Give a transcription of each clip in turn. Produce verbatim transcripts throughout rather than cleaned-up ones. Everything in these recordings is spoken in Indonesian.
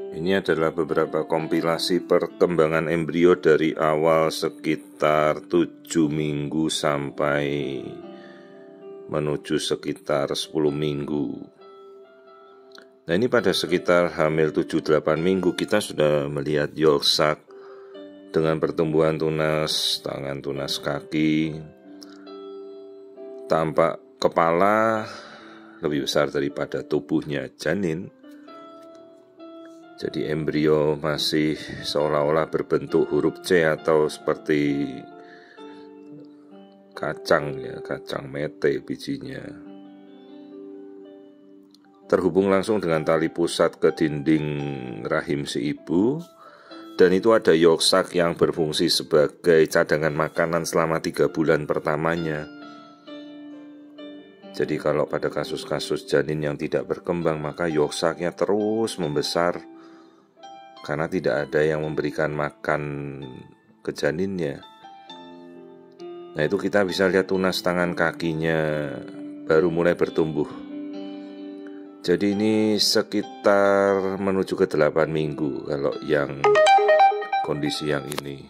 Ini adalah beberapa kompilasi perkembangan embrio dari awal sekitar tujuh minggu sampai menuju sekitar sepuluh minggu. Nah, ini pada sekitar hamil tujuh delapan minggu kita sudah melihat yolk sac dengan pertumbuhan tunas tangan, tunas kaki, tampak kepala lebih besar daripada tubuhnya janin. Jadi embrio masih seolah-olah berbentuk huruf C atau seperti kacang ya, kacang mete bijinya. Terhubung langsung dengan tali pusat ke dinding rahim si ibu, dan itu ada yolk sac yang berfungsi sebagai cadangan makanan selama tiga bulan pertamanya. Jadi kalau pada kasus-kasus janin yang tidak berkembang, maka yolk sac-nya terus membesar karena tidak ada yang memberikan makan ke janinnya. Nah, itu kita bisa lihat tunas tangan kakinya baru mulai bertumbuh. Jadi ini sekitar menuju ke delapan minggu kalau yang kondisi yang ini.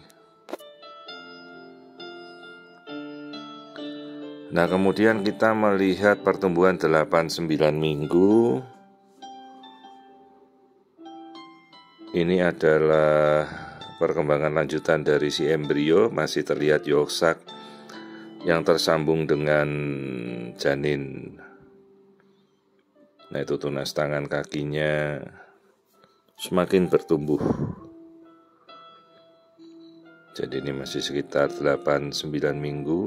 Nah, kemudian kita melihat pertumbuhan delapan sembilan minggu. Ini adalah perkembangan lanjutan dari si embrio, masih terlihat yolk sac yang tersambung dengan janin. Nah, itu tunas tangan kakinya semakin bertumbuh. Jadi ini masih sekitar delapan sembilan minggu.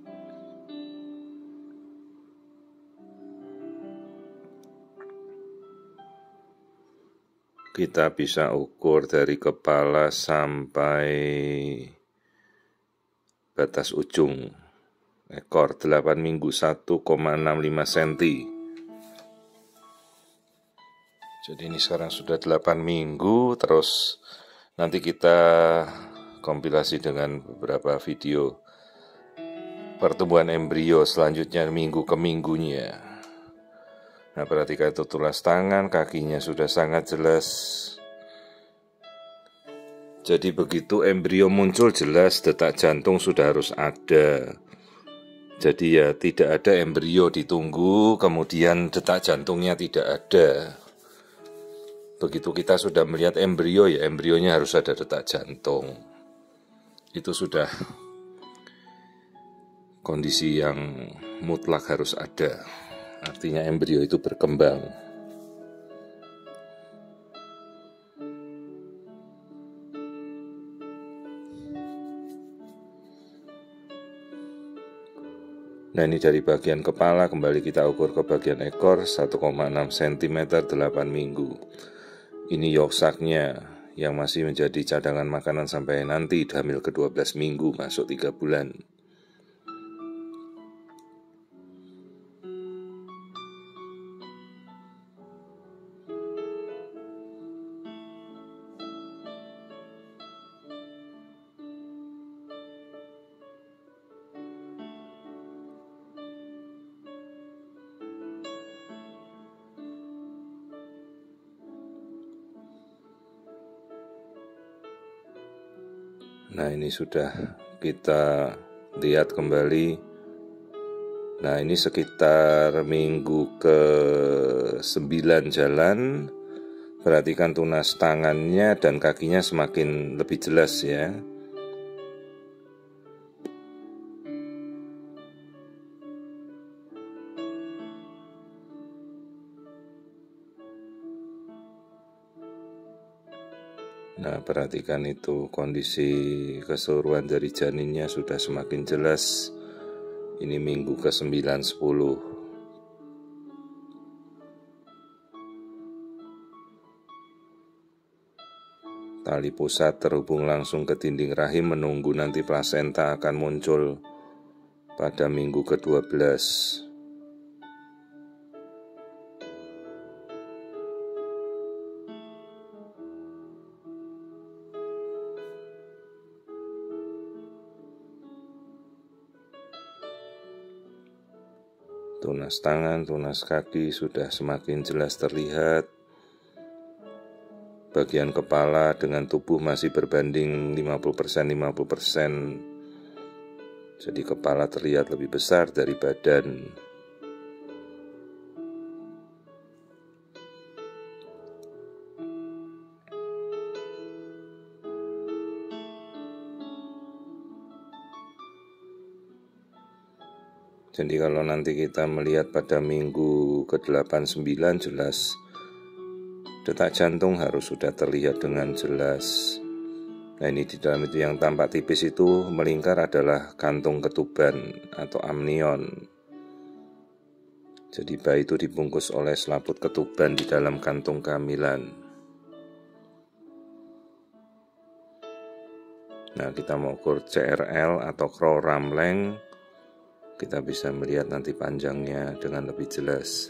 Kita bisa ukur dari kepala sampai batas ujung ekor delapan minggu, satu koma enam lima sentimeter. Jadi ini sekarang sudah delapan minggu. Terus nanti kita kompilasi dengan beberapa video pertumbuhan embrio selanjutnya minggu ke minggunya. Nah, perhatikan itu tunas tangan, kakinya sudah sangat jelas. Jadi begitu embrio muncul jelas detak jantung sudah harus ada. Jadi ya tidak ada embrio ditunggu kemudian detak jantungnya tidak ada. Begitu kita sudah melihat embrio, ya embrionya harus ada detak jantung. Itu sudah kondisi yang mutlak harus ada. Artinya embrio itu berkembang. Nah, ini dari bagian kepala, kembali kita ukur ke bagian ekor, satu koma enam sentimeter, delapan minggu. Ini yolk sac-nya yang masih menjadi cadangan makanan sampai nanti hamil ke dua belas minggu, masuk tiga bulan. Nah, ini sudah kita lihat kembali. Nah, ini sekitar minggu ke sembilan jalan. Perhatikan tunas tangannya dan kakinya semakin lebih jelas ya. Nah, perhatikan itu kondisi keseluruhan dari janinnya sudah semakin jelas. Ini minggu ke sembilan sepuluh. Tali pusat terhubung langsung ke dinding rahim menunggu nanti plasenta akan muncul pada minggu ke dua belas. Tunas. tunas tangan, tunas kaki sudah semakin jelas terlihat. bagian kepala dengan tubuh masih berbanding lima puluh persen lima puluh persen. Jadi kepala terlihat lebih besar dari badan. Jadi kalau nanti kita melihat pada minggu ke delapan sembilan, jelas detak jantung harus sudah terlihat dengan jelas. Nah ini di dalam itu yang tampak tipis itu melingkar adalah kantung ketuban atau amnion. Jadi bayi itu dibungkus oleh selaput ketuban di dalam kantung kehamilan. Nah kita mau ukur C R L atau Crow Ramleng, kita bisa melihat nanti panjangnya dengan lebih jelas.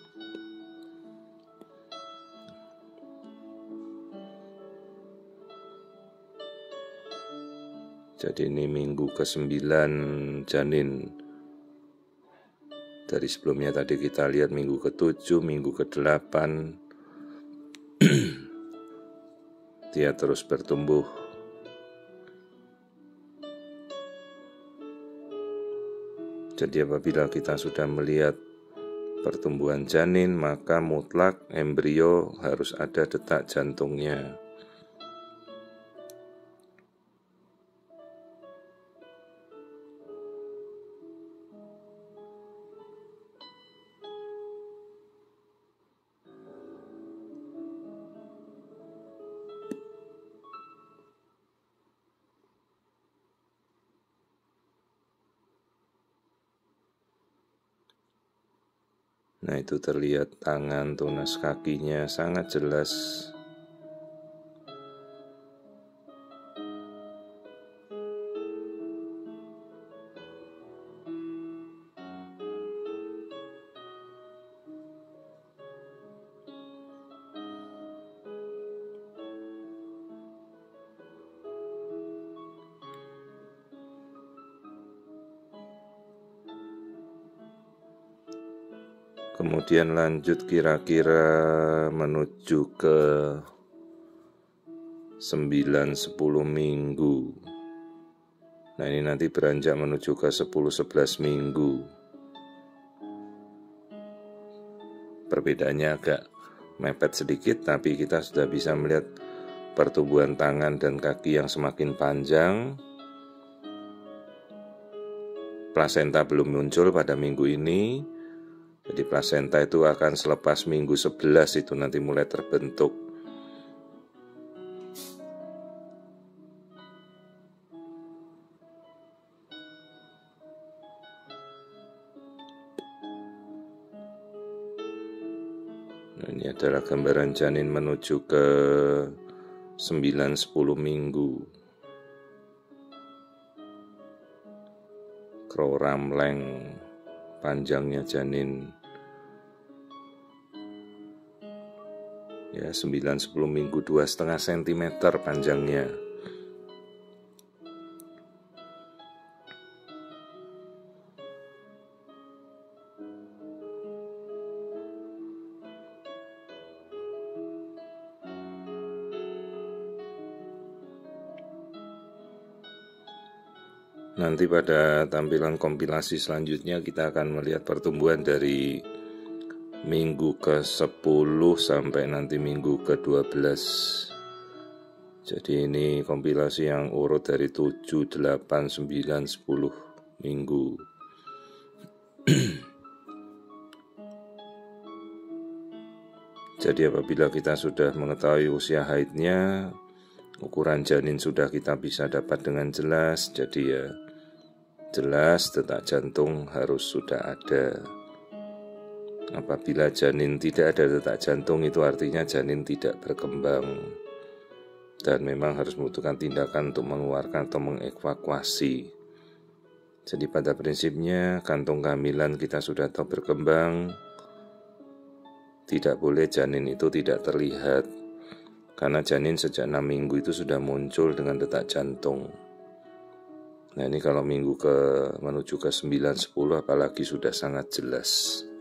Jadi ini minggu ke sembilan janin. Dari sebelumnya tadi kita lihat minggu ke tujuh, minggu ke delapan. Dia terus bertumbuh. Jadi apabila kita sudah melihat pertumbuhan janin, maka mutlak embrio harus ada detak jantungnya. Nah itu terlihat tangan, tunas kakinya sangat jelas. Kemudian lanjut kira-kira menuju ke sembilan sepuluh minggu. Nah ini nanti beranjak menuju ke sepuluh sebelas minggu. Perbedaannya agak mepet sedikit, tapi kita sudah bisa melihat pertumbuhan tangan dan kaki yang semakin panjang. Plasenta belum muncul pada minggu ini. Jadi plasenta itu akan selepas minggu sebelas itu nanti mulai terbentuk. Nah, ini adalah gambaran janin menuju ke sembilan sepuluh minggu. Crow Ramleng panjangnya janin ya sembilan sepuluh minggu, dua koma lima sentimeter panjangnya. Nanti pada tampilan kompilasi selanjutnya kita akan melihat pertumbuhan dari minggu ke sepuluh sampai nanti minggu ke dua belas. Jadi ini kompilasi yang urut dari tujuh, delapan, sembilan, sepuluh minggu. Jadi apabila kita sudah mengetahui usia haidnya, ukuran janin sudah kita bisa dapat dengan jelas. Jadi ya jelas detak jantung harus sudah ada. Apabila janin tidak ada detak jantung, itu artinya janin tidak berkembang dan memang harus membutuhkan tindakan untuk mengeluarkan atau mengevakuasi. Jadi pada prinsipnya kantung kehamilan kita sudah tahu berkembang, tidak boleh janin itu tidak terlihat, karena janin sejak enam minggu itu sudah muncul dengan detak jantung. Nah ini kalau minggu ke menuju ke sembilan sepuluh apalagi sudah sangat jelas.